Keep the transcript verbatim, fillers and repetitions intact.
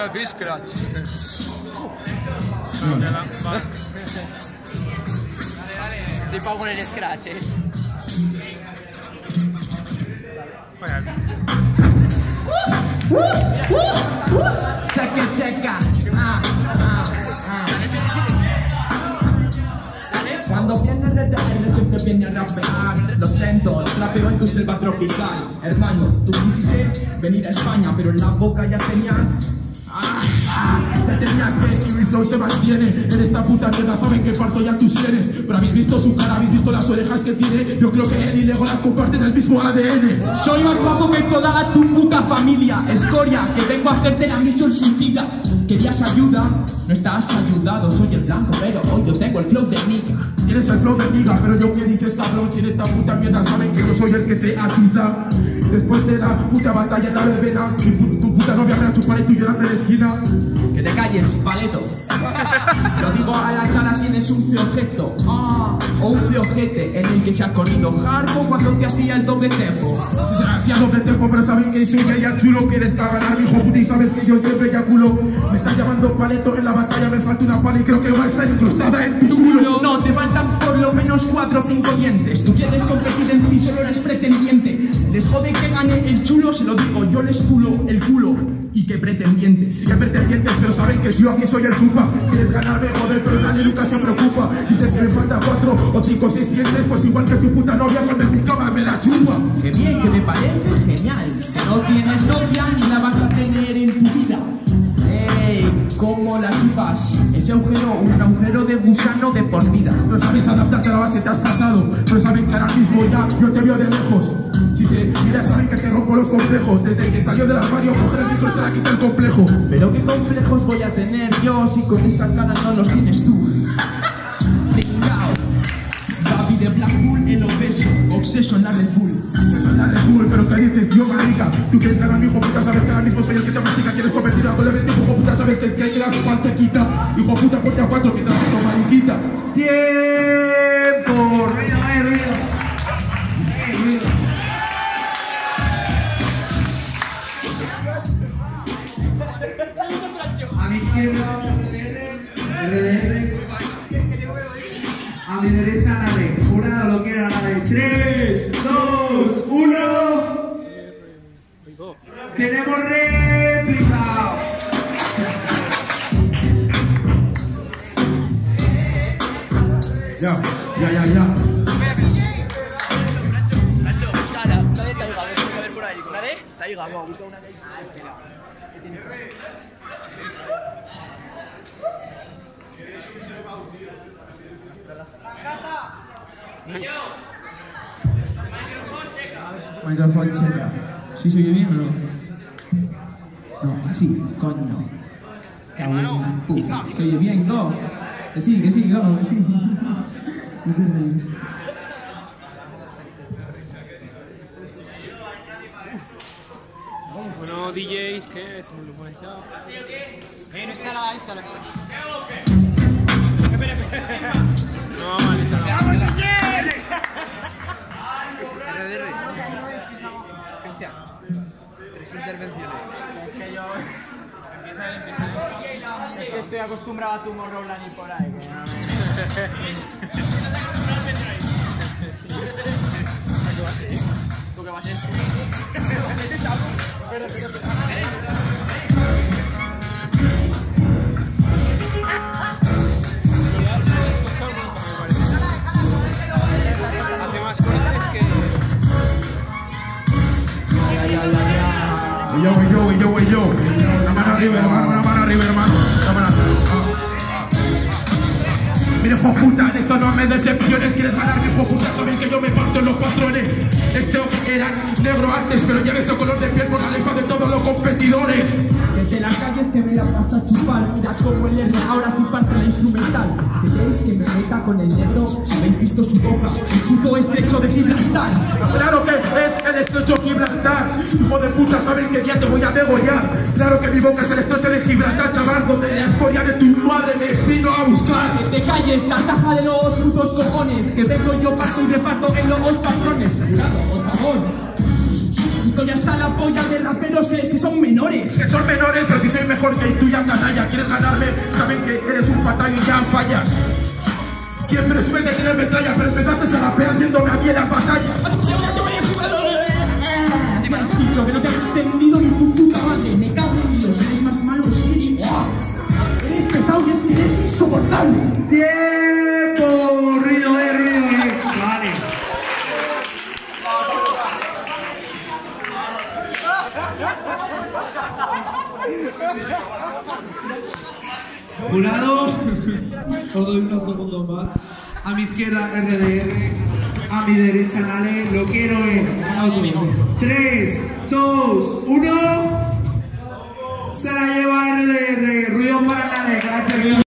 Mira, Chris Scratch. Flipado con el Scratch, eh. Checa, checa. Ah, ah, ah. Cuando viene el R T R siempre viene a rapear. Lo siento, el rapeo en tu selva tropical. Hermano, tú quisiste venir a España, pero en la boca ya tenías. Ah, ah, te tenías que si mi flow se mantiene en esta puta mierda, saben que parto ya tus sienes. Pero habéis visto su cara, habéis visto las orejas que tiene. Yo creo que él y Legolas comparten el mismo A D N. Soy más guapo que toda tu puta familia. Escoria, que vengo a hacerte la misión suicida. Querías ayuda, no estás ayudado. Soy el blanco, pero hoy yo tengo el flow de niga. Tienes el flow de niga, pero yo qué dices, cabrón. Si en esta puta mierda saben que yo soy el que te ayuda. Después de la puta batalla en la verbena, mi pu tu puta novia me la chupará y tú llorando en la esquina. Que te calles, paleto. Lo digo a la cara, tienes un fiojete. Ah, o un fiojete en el que se ha corrido hardcore cuando te hacía el doble tempo. Se hacía doble tempo, pero saben que soy ya chulo. Quieres cagar, hijo puta, y sabes que yo siempre ya culo. Me están llamando paleto en la batalla, me falta una pala y creo que va a estar incrustada en tu culo. No, te faltan por lo menos cuatro o cinco dientes. Tú quieres competir en sí, solo eres pretendiente. Les jode que gane el chulo, se lo digo, yo les pulo el culo. ¿Y qué pretendientes? Sí, qué pretendientes, pero saben que yo aquí soy el culpa. Quieres ganarme, joder, pero nadie nunca se preocupa. Dices que me falta cuatro o cinco o seis dientes, pues igual que tu puta novia cuando en mi cama me la chupa. Qué bien, que me parece genial. Que no tienes novia ni la vas a tener en tu vida. Ey, ¿cómo la chupas? Ese agujero, un agujero de gusano de por vida. No sabes adaptarte a la base, te has pasado. Pero saben que ahora mismo ya yo te veo de lejos. Si te miras saben que te rompo los complejos. Desde que salió del armario coger el micro se la quita el complejo. Pero qué complejos voy a tener yo si con esa cara no los tienes tú. Pingao. David de Blackpool, el obeso, obseso en la Red Bull. Obseso en la Red Bull, pero ¿qué dices, tío, marica? Tú quieres ganar mi hijo puta, sabes que ahora mismo soy el que te mastica. Quieres competir a golemente, hijo puta, sabes que el que quieras falta quita. Hijo puta, ponte a cuatro que te meto mariquita. Tiempo, ruido, eh, ruido. Eh, ruido. A mi izquierda, R D R. A mi derecha, la de. Jurado lo quiera, la de. tres, dos, uno. Tenemos réplica. Ya, ya, ya, ya. Nacho, busca la una de Taiga, a ver si puede haber por ahí. ¿Una de Taiga? No, busca una de. Ah, espera. Microphone checa. ¿Sí se oye bien o no? No, así, coño. Cago en la puta. ¿Se oye bien, go? Que sí, que sí, go, que sí. Bueno, D Js, ¿qué? ¿Se me lo pones ya? Eh, no está la esta, la No, vale, se la R D R. Cristian, tres intervenciones. Es que yo... Empieza ahí, empieza ahí. Es que estoy acostumbrado a tu Morrowland y por ahí. Que no me... ¿Tú qué vas a ser? Espera, espera, espera. hace más cortes que... Ya, ya, ya, ya. Yo, yo, yo, yo. Una mano arriba, hermano, una mano arriba, hermano. Una mano arriba. Mira, hijo puta, de esto no me decepciones. Quieres ganar, hijo puta, saben que yo me parto en los patrones. Esto era negro antes, pero ya ves este color de piel por la lefa de todos los competidores. Desde las calles que me la vas a chupar. Mira como el R ahora sí parte la instrumental. ¿Queréis que me meta con el negro? ¿Habéis visto su boca? El puto estrecho de Gibraltar. Claro que es el estrecho Gibraltar. Hijo de puta, saben que día te voy a degollar. Claro que mi boca es el estrecho de Gibraltar, chaval, donde la historia de tu madre me vino a buscar. Que te calles, la taja de los putos cojones. Que vengo yo, parto y reparto en los patrones. Cuidado, por favor. Esto Estoy hasta la polla de raperos que es que son menores. Que son menores, pero si soy mejor que tú ya canalla. Quieres ganarme, saben que eres un patallo y ya fallas. Quien presume de tener metralla, pero empezaste a rapear viéndome a mí en las batallas. Me has dicho que no te has entendido ni tu puta madre. Me cago en Dios, eres más malo que ni... Eres pesado y es que eres insoportable. ¡Tiempo! Ruido, eh, ruido, eh. Chavales. Jurado, os doy unos segundos más. A mi izquierda R D R, a mi derecha Nale. Lo quiero en tres, dos, uno. Se la lleva R D R. Ruido para Nale, gracias.